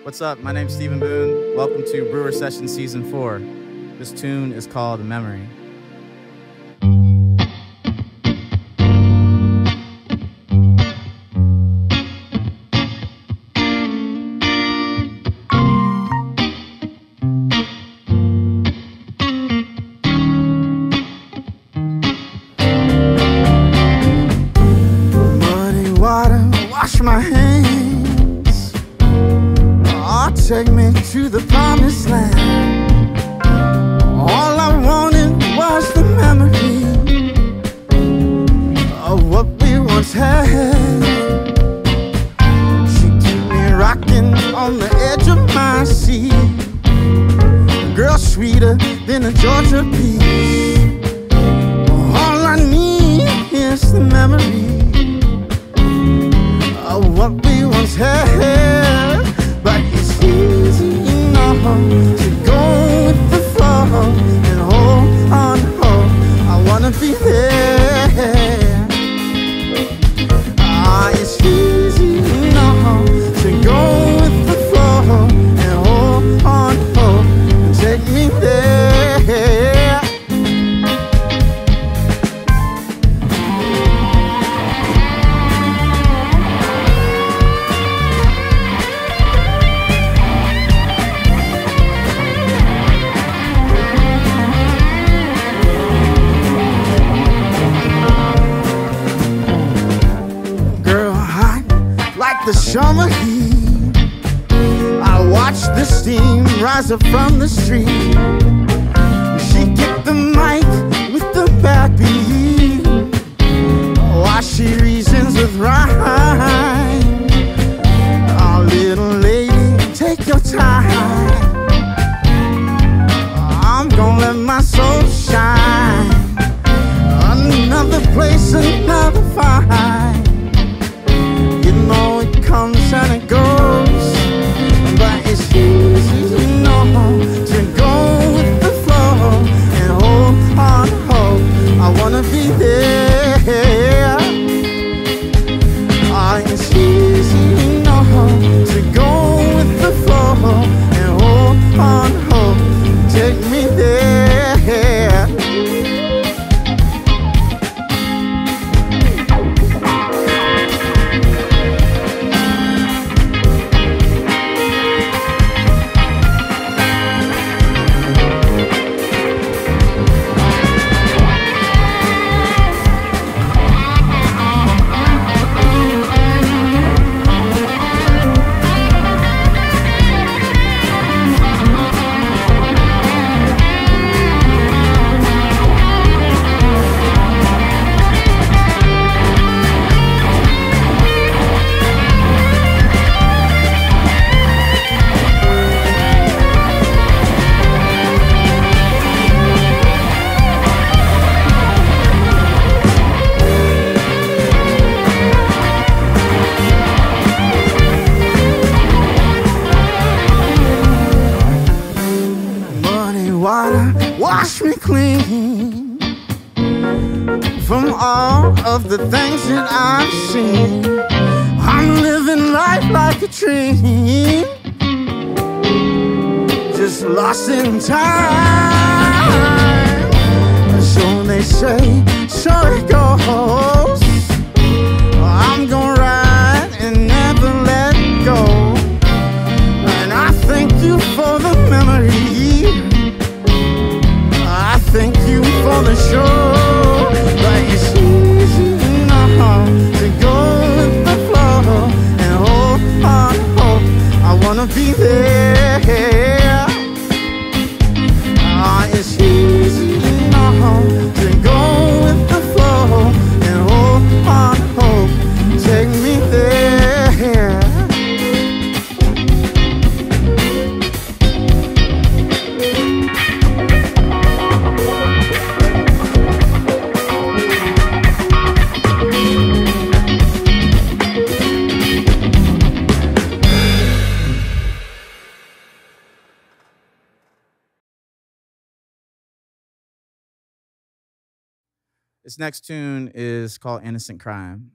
What's up? My name's Stephen Boone. Welcome to Brewer Session Season 4. This tune is called Memory. Muddy water, wash my hands. Take me to the promised land. All I wanted was the memory of what we once had. She kept me rocking on the edge of my seat. A girl sweeter than a Georgia peach. All I need is the memory of what we once had. But it's easy enough to go with the flow and hold on, hold. I wanna be there. It's easy enough to go with the flow and hold on, hold. And take me there. The summer heat, I watch the steam rise up from the street. She kicked the mic with the backbeat while she reasons with rhyme. Oh, little lady, take your time. I'm gonna let my soul shine. Another place, another fight. It comes and it goes, but it's easy enough to go with the flow and hold on, hold. I wanna be there. It's easy enough to go with the flow and hold on, hold. Take me there. Wash me clean from all of the things that I've seen. I'm living life like a dream, just lost in time. So they say, so it goes. I'm gonna ride and never let go. And I thank you for the memory. Thank you for the show, but it's easy enough to go with the flow and hold on, hold. I wanna be there. It's easy enough to go with the flow and hold on, hold. Take me there. This next tune is called Innocent Crime.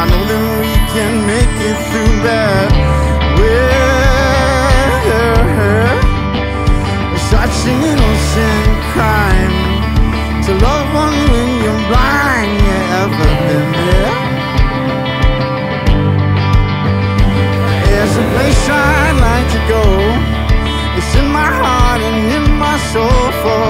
I know that we can make it through bad weather. Such an innocent crime to love one when you're blind. You ever been there? There's a place I'd like to go. It's in my heart and in my soul for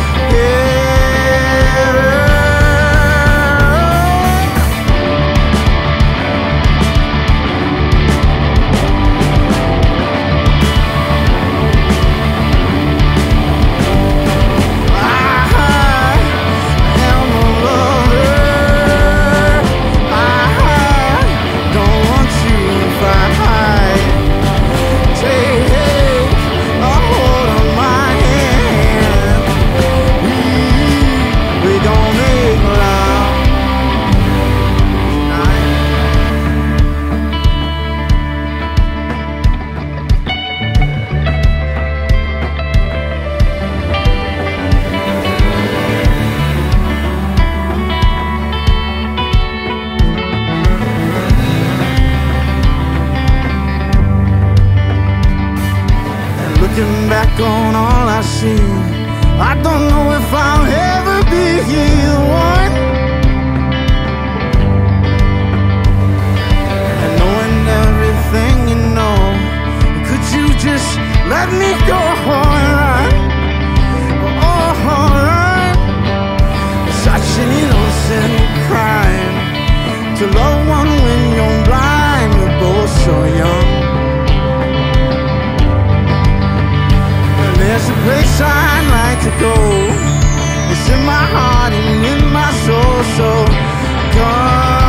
back on all I see. I don't know if I'll ever be the one. And knowing everything you know, could you just let me go? Alright, alright. Such an innocent crime to love one when you're blind. We're both so young. There's a place I'd like to go. It's in my heart and in my soul. So come.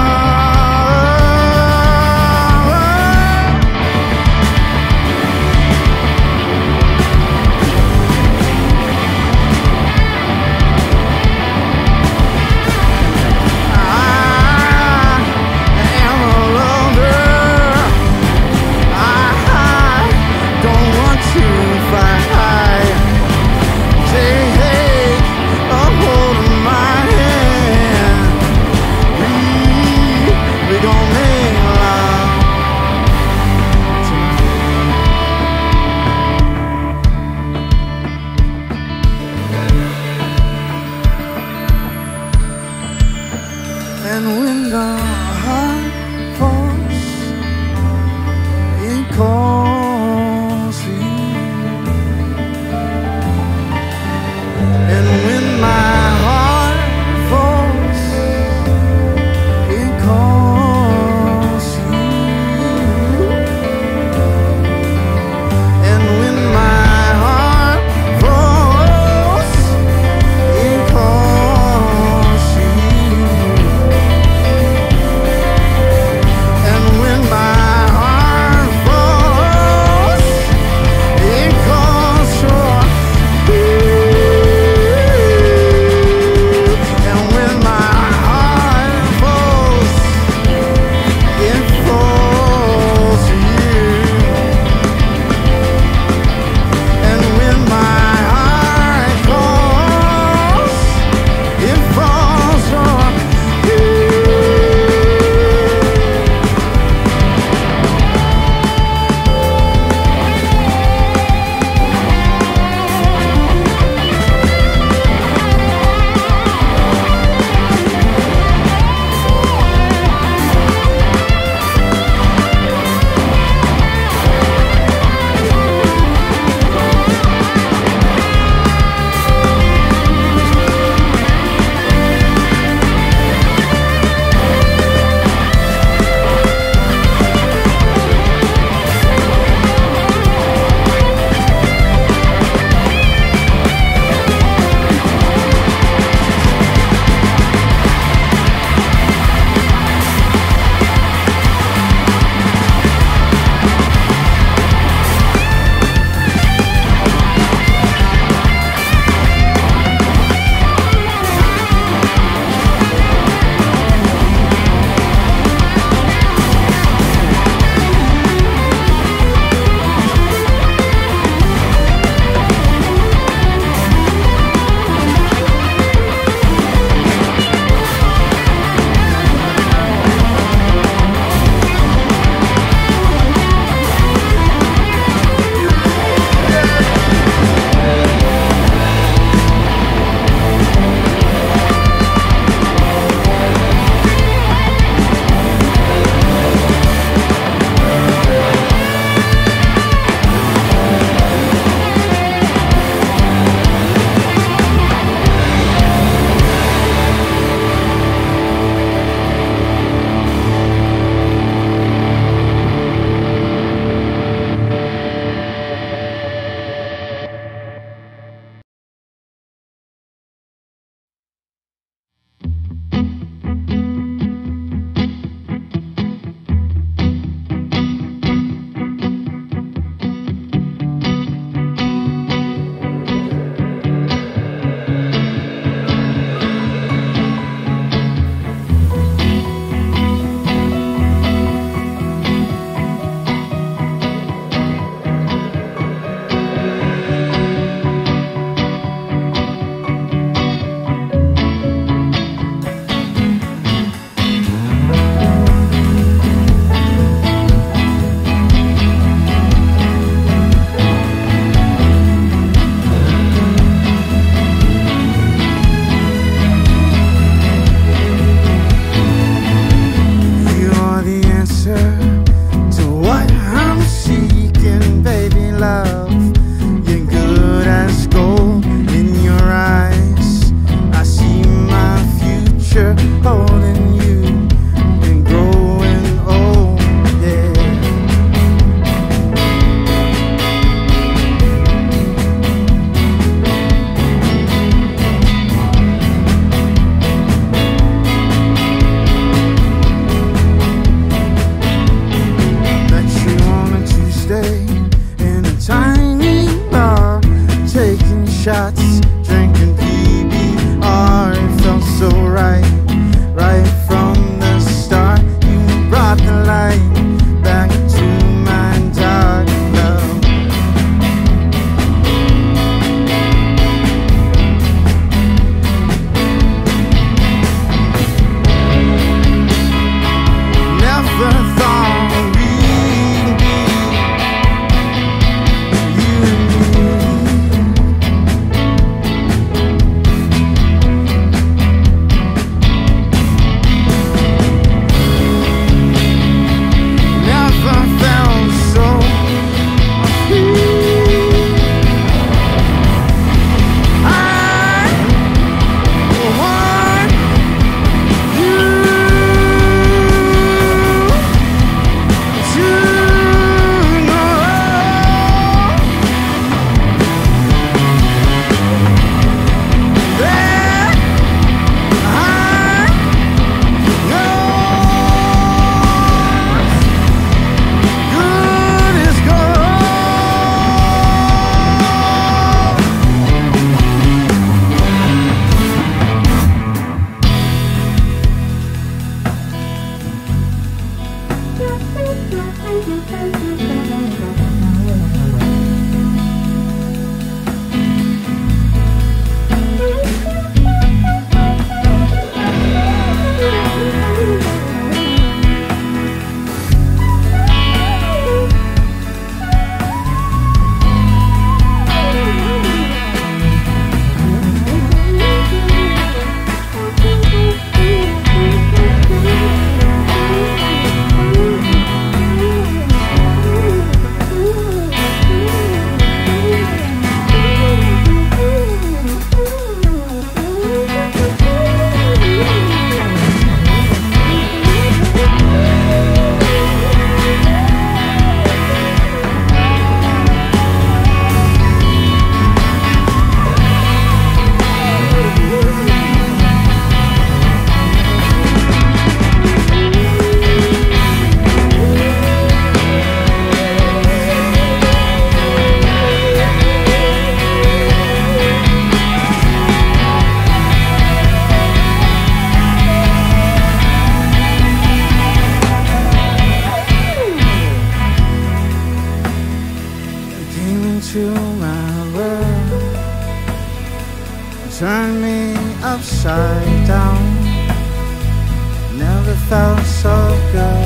And when the heart falls, it calls for you. And when my heart falls, it calls for you. And when my heart falls, it calls for you. And when my heart falls, Turn me upside down. Never felt so good.